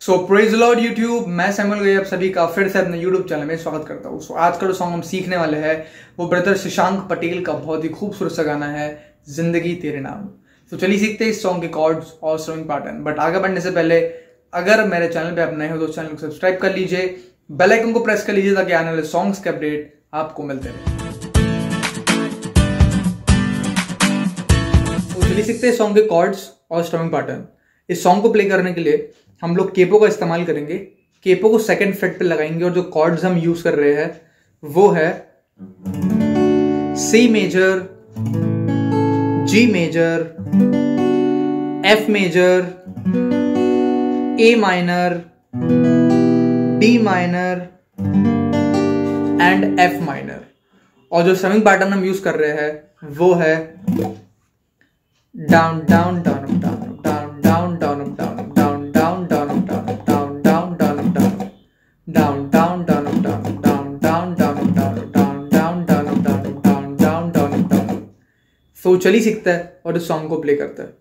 सो praise Lord YouTube, मैं Samuel गई आप सभी का फिर से अपने यूट्यूब चैनल में स्वागत करता हूँ। आज का जो सॉन्ग हम सीखने वाले हैं वो ब्रदर शशांक पटेल का बहुत ही खूबसूरत सा गाना है, जिंदगी तेरे नाम। तो चलिए सीखते हैं इस सॉन्ग के कॉर्ड्स और स्ट्रमिंग पैटर्न। बट आगे बढ़ने से पहले अगर मेरे चैनल पे आप नए हो तो चैनल को सब्सक्राइब कर लीजिए, बेल आइकन को प्रेस कर लीजिए ताकि आने वाले सॉन्ग्स के अपडेट आपको मिलते रहे। तो चलिए सीखते हैं सॉन्ग के कॉर्ड्स और स्ट्रमिंग पैटर्न। इस सॉन्ग को प्ले करने के लिए हम लोग केपो का इस्तेमाल करेंगे। केपो को सेकंड फ्रेट पे लगाएंगे और जो कॉर्ड्स हम यूज कर रहे हैं वो है C major, G major, F major, A minor, D minor and F minor. और जो स्ट्रमिंग पैटर्न हम यूज कर रहे हैं वो है down down down down down down down down तो चलिए सीखता है और इस सॉन्ग को प्ले करता है।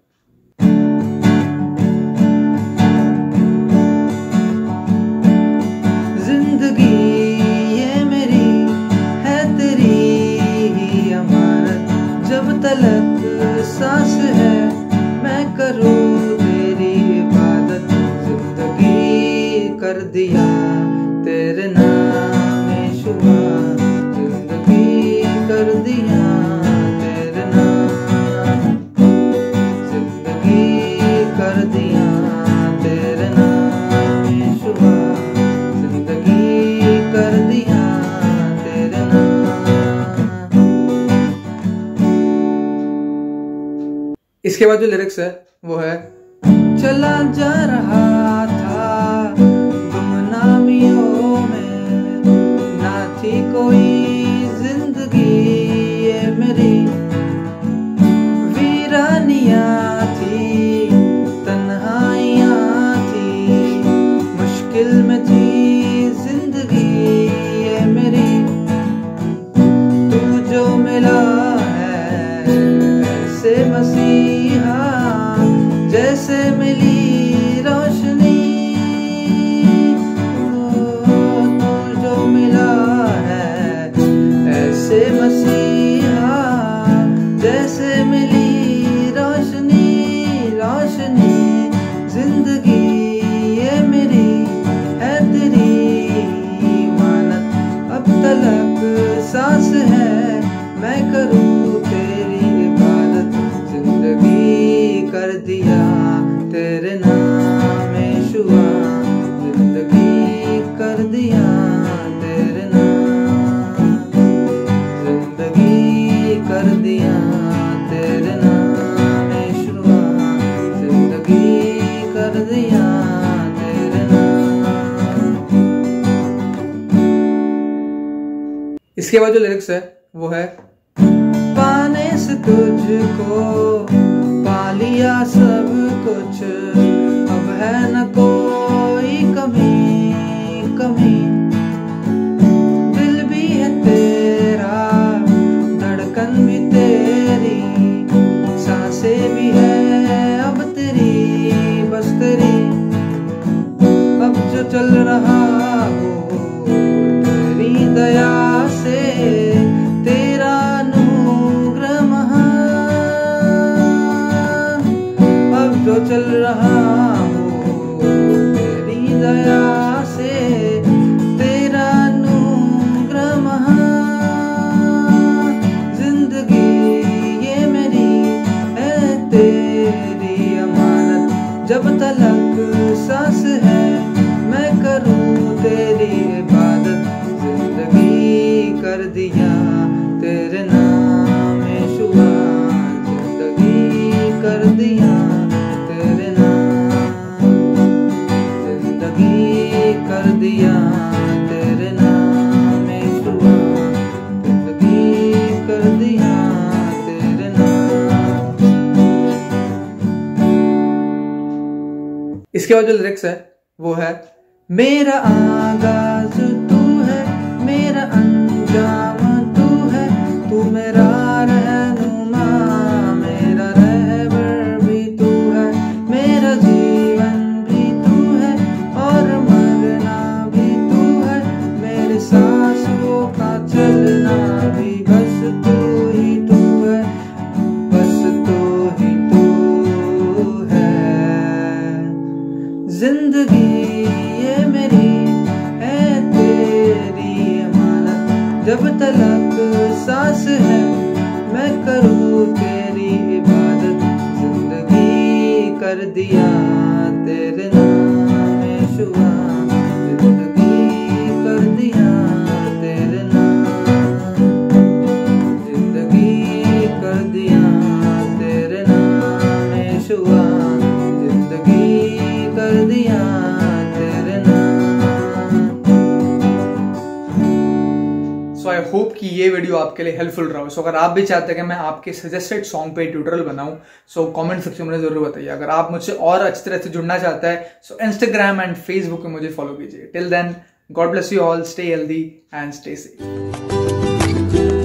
जिंदगी ये मेरी है तेरी ही अमानत, जब तलक सांस है मैं करूँ तेरी इबादत। जिंदगी कर दिया तेरे नाम यीशुआ, जिंदगी कर दिया तेरे नाम, जिंदगी कर दिया तेरे नाम यीशुआ, जिंदगी कर दिया तेरे नाम। इसके बाद जो लिरिक्स है वो है चला जा रहा था गुमनामियों में, ना थी कोई जिंदगी ये मेरी, वीरानियाँ थी तन्हाइयाँ थी, मुश्किल में थी जिंदगी ये मेरी। तू जो मिला है ऐसे मसीहा, जैसे मिली रोशनी, तू जो मिला है ऐसे मसीहा, जैसे मिली रोशनी रोशनी। जिंदगी ये मेरी है तेरी मानत, अब तलक सांस है मैं करूँ तेरी इबादत। जिंदगी कर दिया तेरे नाम यीशुआ, जिंदगी कर दिया तेरे नाम, जिंदगी कर दिया तेरे नाम यीशुआ, जिंदगी कर दिया तेरे नाम। इसके बाद जो लिरिक्स है वो है पाने से तुझको पा लिया सब कुछ, अब है न कोई कमी कमी। दिल भी है तेरा, धड़कन भी तेरी, सांसें भी है अब तेरी बस तेरी। अब जो चल रहा हो तेरी दया से, तेरा अनुग्रह महान। अब जो चल रहा हो तेरी दया से, तेरा अनुग्रह महान। जिंदगी ये मेरी है तेरी अमानत, जब तलक सांस है मैं करूँ तेरी इबादत। जिंदगी कर दिया तेरे नाम यीशुआ, जिंदगी कर दिया तेरे नाम, जिंदगी कर दिया तेरे नाम यीशुआ, जिंदगी कर दिया तेरे नाम। इसके बाद जो लिरिक्स है वो है मेरा आगाज तू है, मेरा अंजाम तू है, तू मेरा रहनुमा, मेरा रहबर भी तू है, मेरा जीवन भी तू है जिंदगी ये मेरी है तेरी अमानत, जब तलक सांस है मैं करूँ तेरी इबादत। जिंदगी कर दिया तेरे नाम शुआ, जिंदगी कर दिया तेरे नाम, जिंदगी कर दिया तेरे नाम शुआ, जिंदगी कर दिया तेरे नाम। सो आई होप कि ये वीडियो आपके लिए हेल्पफुल रहा हो। सो अगर आप भी चाहते हैं कि मैं आपके सजेस्टेड सॉन्ग पे ट्यूटोरियल बनाऊं, सो कमेंट सेक्शन में जरूर बताइए। अगर आप मुझसे और अच्छी तरह से जुड़ना चाहते हैं, सो इंस्टाग्राम एंड फेसबुक पे मुझे फॉलो कीजिए। Till then, God bless you all, stay healthy and stay safe.